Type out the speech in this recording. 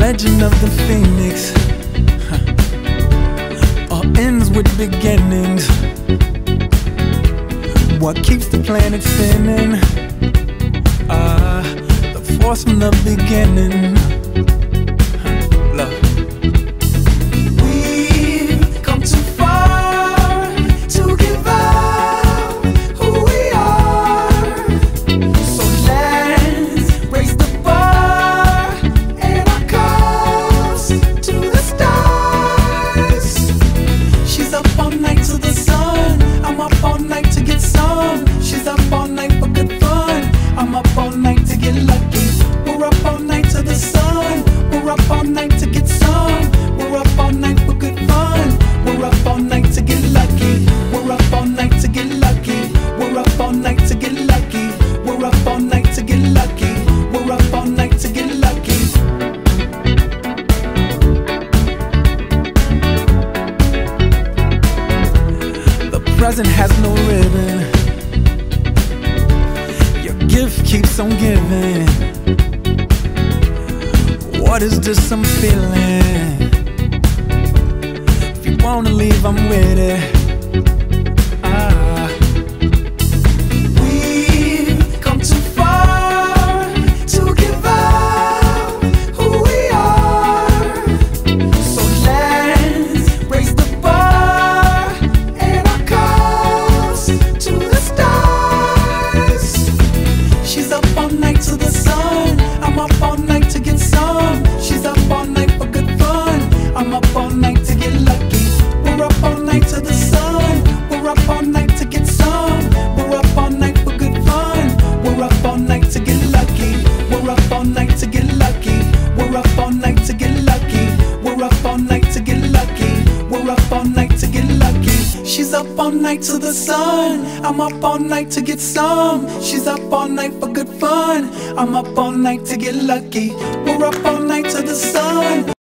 legend of the phoenix all ends with beginnings. What keeps the planet spinning? The force from the beginning. Love. We've come too far to give up who we are. So let's raise the bar and our cups to the stars. She's up all night to the sun. I'm up all night to get some. She's up all night for good fun. I'm up all night to get lucky. We're up all night to the sun. We're up all night to get some. We're up all night for good fun. We're up all night to get lucky. We're up all night to get lucky. We're up all night to get lucky. We're up all night to get lucky. We're up all night to get lucky. The present has no ribbon. Your gift keeps on giving. What is this I'm feeling? If you wanna leave, I'm with it. We've come too far to give up who we are. So let's raise the bar and our cups to the stars. She's up all night to the sun. I'm up all night to get some. She's up all night for good fun. I'm up all night to get lucky. We're up all night to the sun. We're up all night to get some. We're up all night for good fun. We're up all night to get lucky. We're up all night to get lucky. We're up all night to get lucky. We're up all night to get lucky. We're up all night to get lucky. She's up all night to the sun. I'm up all night to get some. She's up all night for good fun. I'm up all night to get lucky. We're up all night to the sun.